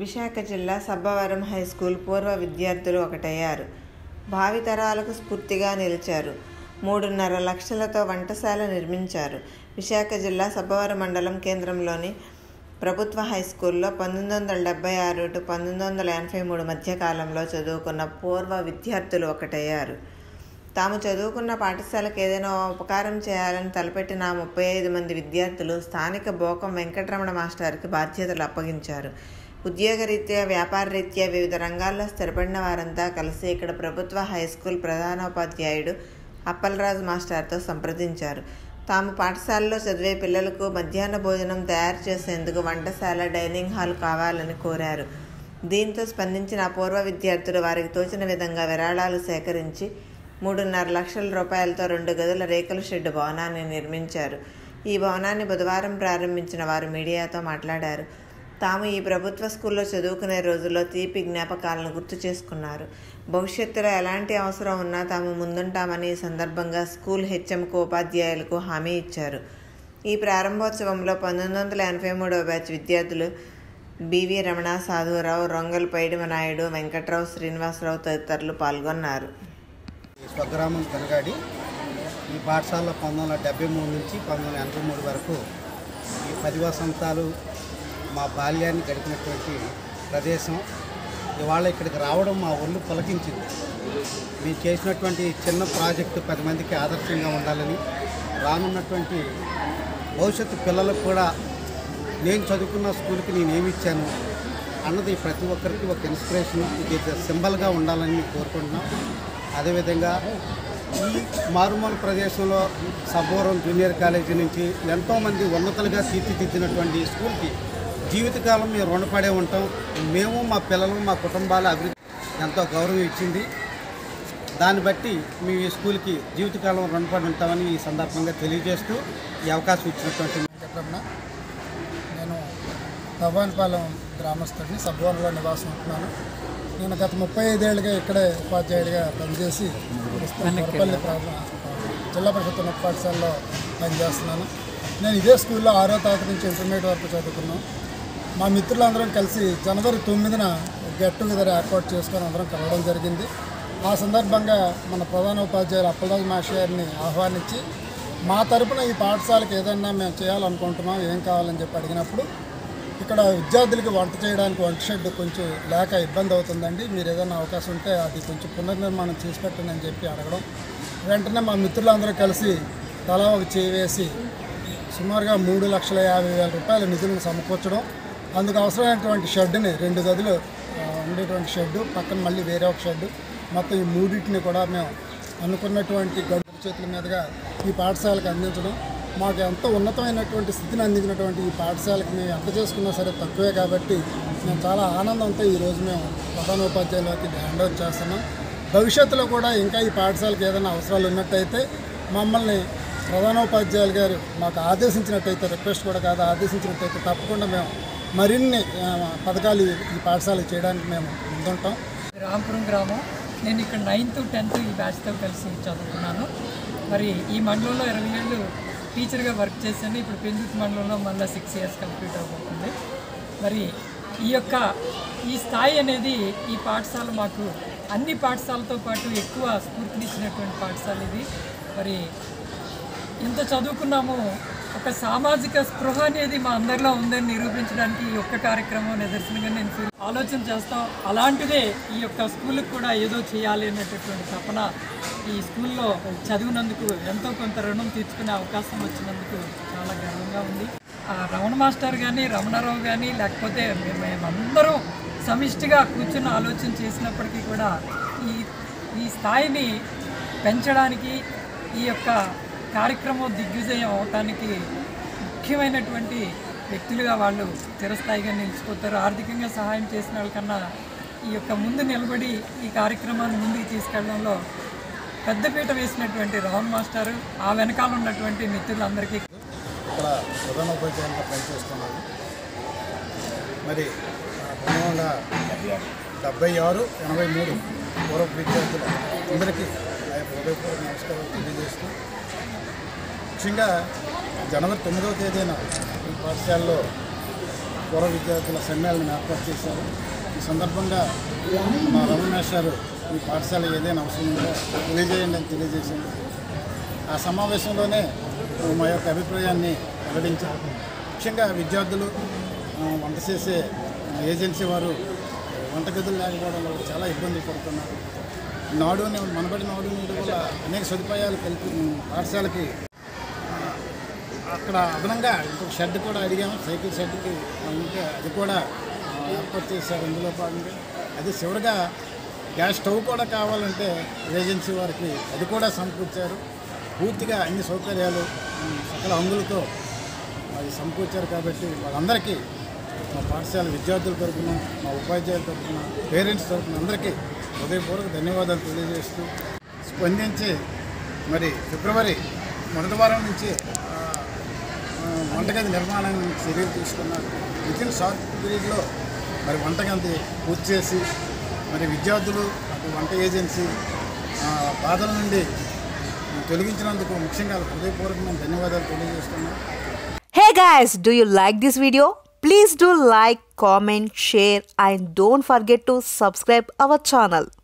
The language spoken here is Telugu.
విశాఖ జిల్లా సబ్బవరం హైస్కూల్ పూర్వ విద్యార్థులు ఒకటయ్యారు. భావితరాలకు స్ఫూర్తిగా నిలిచారు. 3.5 లక్షలతో వంటశాల నిర్మించారు. విశాఖ జిల్లా సబ్బవరం మండలం కేంద్రంలోని ప్రభుత్వ హైస్కూల్లో 1976 to 1983 మధ్యకాలంలో చదువుకున్న పూర్వ విద్యార్థులు ఒకటయ్యారు. తాము చదువుకున్న పాఠశాలకు ఏదైనా ఉపకారం చేయాలని తలపెట్టిన 35 మంది విద్యార్థులు స్థానిక బోకం వెంకటరమణ మాస్టర్కి బాధ్యతలు అప్పగించారు. ఉద్యోగరీత్యా, వ్యాపారరీత్యా వివిధ రంగాల్లో స్థిరపడిన వారంతా కలిసి ఇక్కడ ప్రభుత్వ హైస్కూల్ ప్రధానోపాధ్యాయుడు అప్పలరాజు మాస్టర్తో సంప్రదించారు. తాము పాఠశాలలో చదివే పిల్లలకు మధ్యాహ్న భోజనం తయారు చేసేందుకు వంటశాల, డైనింగ్ హాల్ కావాలని కోరారు. దీంతో స్పందించిన పూర్వ విద్యార్థులు వారికి తోచిన విధంగా విరాళాలు సేకరించి 3.5 లక్షల రూపాయలతో 2 గదుల రేకుల షెడ్డు భవనాన్ని నిర్మించారు. ఈ భవనాన్ని బుధవారం ప్రారంభించిన వారు మీడియాతో మాట్లాడారు. తాము ఈ ప్రభుత్వ స్కూల్లో చదువుకునే రోజుల్లో తీపి జ్ఞాపకాలను గుర్తు చేసుకున్నారు. భవిష్యత్తులో ఎలాంటి అవసరం ఉన్నా తాము ముందుంటామని ఈ సందర్భంగా స్కూల్ హెచ్ఎంకు, ఉపాధ్యాయులకు హామీ ఇచ్చారు. ఈ ప్రారంభోత్సవంలో 1983వ బ్యాచ్ విద్యార్థులు బివి రమణ, సాధురావు, రొంగల్ పైడిమనాయుడు, వెంకట్రావు, శ్రీనివాసరావు తదితరులు పాల్గొన్నారు. స్వగ్రామం కనగాడి. ఈ పాఠశాలలో 1973 నుంచి 1983 వరకు ఈ 10 వసంతాలు మా బాల్యాన్ని గడిపినటువంటి ప్రదేశం. ఇవాళ ఇక్కడికి రావడం మా ఒళ్ళు పులకించింది. మేము చేసినటువంటి చిన్న ప్రాజెక్టు 10 మందికి ఆదర్శంగా ఉండాలని, రానున్నటువంటి భవిష్యత్తు పిల్లలకు కూడా నేను చదువుకున్న స్కూల్కి నేనేమి ఇచ్చాను అన్నది ప్రతి ఒక్కరికి ఒక ఇన్స్పిరేషన్, ఇది సింబల్గా ఉండాలని కోరుకుంటున్నాం. అదేవిధంగా ఈ మారుమూల ప్రదేశంలో సబ్బవరం జూనియర్ కాలేజీ నుంచి ఎంతోమంది ఉన్నతులుగా తీర్చిదిద్దినటువంటి స్కూల్కి జీవితకాలం మేము రుణపడే ఉంటాం. మేము, మా పిల్లలు, మా కుటుంబాల అభివృద్ధి ఎంతో గౌరవం ఇచ్చింది. దాన్ని బట్టి మేము ఈ స్కూల్కి జీవితకాలం రుణపడి ఉంటామని ఈ సందర్భంగా తెలియజేస్తూ ఈ అవకాశం ఇచ్చినటువంటి నేను తవ్వానిపాలెం గ్రామస్తుడిని, సబ్బవరంలో నివాసం ఉంటున్నాను. నేను గత 35 ఏళ్ళుగా ఇక్కడే ఉపాధ్యాయుడిగా పనిచేసి వరపల్లి జిల్లా పరిషత్ ఉన్నత పాఠశాలలో పనిచేస్తున్నాను. నేను ఇదే స్కూల్లో 6వ తరగతి నుంచి ఇంటర్మీడియట్ వరకు చదువుకున్నాను. మా మిత్రులందరం కలిసి జనవరి 9న గెట్ టుగెదర్ ఏర్పాటు చేసుకొని అందరం కలవడం జరిగింది. ఆ సందర్భంగా మన ప్రధాన ఉపాధ్యాయులు అప్పలరాజు మాస్టర్ గారిని ఆహ్వానించి మా తరపున ఈ పాఠశాలకు ఏదైనా మేము చేయాలనుకుంటున్నాం, ఏం కావాలని చెప్పి అడిగినప్పుడు, ఇక్కడ విద్యార్థులకి వంట చేయడానికి వంట షెడ్ కొంచెం లేక ఇబ్బంది అవుతుందండి, మీరు ఏదైనా అవకాశం ఉంటే అది కొంచెం పునర్నిర్మాణం చేసి పెట్టండి అని చెప్పి అడగడం, వెంటనే మా మిత్రులందరూ కలిసి తలా ఒక చేయి వేసి సుమారుగా 3,50,000 రూపాయల నిధులను సమకూర్చడం, అందుకు అవసరమైనటువంటి షెడ్ని 2 గదులు ఉండేటువంటి షెడ్డు, పక్కన మళ్ళీ వేరే ఒక షెడ్డు, మొత్తం ఈ మూడింటిని కూడా మేము అనుకున్నటువంటి గడుపు చేతుల మీదుగా ఈ పాఠశాలకు అందించడం, మాకు ఎంతో ఉన్నతమైనటువంటి స్థితిని అందించినటువంటి ఈ పాఠశాలకు మేము ఎంత చేసుకున్నా సరే తక్కువే కాబట్టి మేము చాలా ఆనందంతో ఈరోజు మేము ప్రధానోపాధ్యాయులకి హ్యాండ్ ఓవర్ చేస్తున్నాం. భవిష్యత్తులో కూడా ఇంకా ఈ పాఠశాలకు ఏదైనా అవసరాలు ఉన్నట్టయితే మమ్మల్ని ప్రధానోపాధ్యాయులు గారు మాకు ఆదేశించినట్టయితే, రిక్వెస్ట్ కూడా కాదు, ఆదేశించినట్టయితే తప్పకుండా మేము మరిన్ని పథకాలు ఈ పాఠశాలకు చేయడానికి మేము ముందుంటాం. రాంపురం గ్రామం. నేను ఇక్కడ 9th, 10th ఈ బ్యాచ్తో కలిసి చదువుకున్నాను. మరి ఈ మండలంలో 20 ఏళ్ళు టీచర్గా వర్క్ చేశాను. ఇప్పుడు పెందుర్తి మండలంలో మళ్ళీ 6 years కంప్లీట్ అయిపోతుంది. మరి ఈ స్థాయి అనేది ఈ పాఠశాల మాకు అన్ని పాఠశాలతో పాటు ఎక్కువ స్ఫూర్తినిచ్చినటువంటి పాఠశాల ఇది. మరి ఇంత చదువుకున్నాము, ఒక సామాజిక స్పృహ అనేది మా అందరిలో ఉందని నిరూపించడానికి ఈ యొక్క కార్యక్రమం నిదర్శనంగా నేను ఆలోచన చేస్తాం. అలాంటిదే ఈ యొక్క స్కూల్కి కూడా ఏదో చేయాలి అనేటటువంటి తపన ఈ స్కూల్లో చదివినందుకు ఎంతో కొంత రుణం తీర్చుకునే అవకాశం వచ్చినందుకు చాలా గర్వంగా ఉంది. రమణ మాస్టర్ కానీ, రమణారావు కానీ, లేకపోతే మేమందరం సమిష్టిగా కూర్చుని ఆలోచన చేసినప్పటికీ కూడా ఈ స్థాయిని పెంచడానికి, ఈ యొక్క కార్యక్రమం దిగ్విజయం అవటానికి ముఖ్యమైనటువంటి వ్యక్తులుగా వాళ్ళు చిరస్థాయిగా నిలిచిపోతారు. ఆర్థికంగా సహాయం చేసిన వాళ్ళకన్నా ఈ యొక్క ముందు నిలబడి ఈ కార్యక్రమాన్ని ముందుకు తీసుకెళ్లడంలో పెద్దపీట వేసినటువంటి రామ్ మాస్టారు, ఆ వెనకాల ఉన్నటువంటి మిత్రులందరికీ ఇక్కడ ప్రధానోపాధ్యాయులుగా పనిచేస్తున్నాను. మరి 1976, 83 పూర్వ విద్యార్థులు అందరికీ హృదయపూర్వక నమస్కారాలు తెలియజేస్తూ, ముఖ్యంగా జనవరి 9వ తేదీన ఈ పాఠశాలలో పూర్వ విద్యార్థుల సమ్మేళనం ఏర్పాటు చేశారు. ఈ సందర్భంగా మా రమణేష్ గారు ఈ పాఠశాల ఏదైనా అవసరం ఉందో తెలియజేయండి అని తెలియజేసింది. ఆ సమావేశంలోనే మా యొక్క అభిప్రాయాన్ని వెల్లడించారు. ముఖ్యంగా విద్యార్థులు వంట చేసే ఏజెన్సీ వారు వంటగదులు లేకపోవడంలో చాలా ఇబ్బందులు పడుతున్నారు. మనబడి నాడు నేడు వల్ల అనేక సదుపాయాలు పాఠశాలకి అక్కడ అదనంగా ఇంకొక షెడ్ కూడా అడిగాము. సైకిల్ షెడ్కి ఉంటే అది కూడా ఏర్పాటు చేశారు. ఇందులో భాగంగా అది చివరిగా గ్యాస్ స్టవ్ కూడా కావాలంటే ఏజెన్సీ వారికి అది కూడా సమకూర్చారు. పూర్తిగా అన్ని సౌకర్యాలు సకల హంగులతో అది సమకూర్చారు. కాబట్టి వాళ్ళందరికీ మా పాఠశాల విద్యార్థుల తరఫున, మా ఉపాధ్యాయుల తరఫున, పేరెంట్స్ తరఫున అందరికీ హృదయపూర్వక ధన్యవాదాలు తెలియజేస్తూ స్పందించి మరి ఫిబ్రవరి మొదటి వారం నుంచి వంటగది నిర్మాణానికి చర్యలు తీసుకున్నారు. వితిన్ షార్ట్ పీరియడ్లో మరి వంటగది పూర్తి చేసి మరి విద్యార్థులు వంట ఏజెన్సీ బాధల నుండి తొలగించినందుకు ముఖ్యంగా హృదయపూర్వకమైన ధన్యవాదాలు తెలియజేస్తున్నాను. Hey guys, do you like this video? Please do like, comment, share and don't forget to subscribe our channel.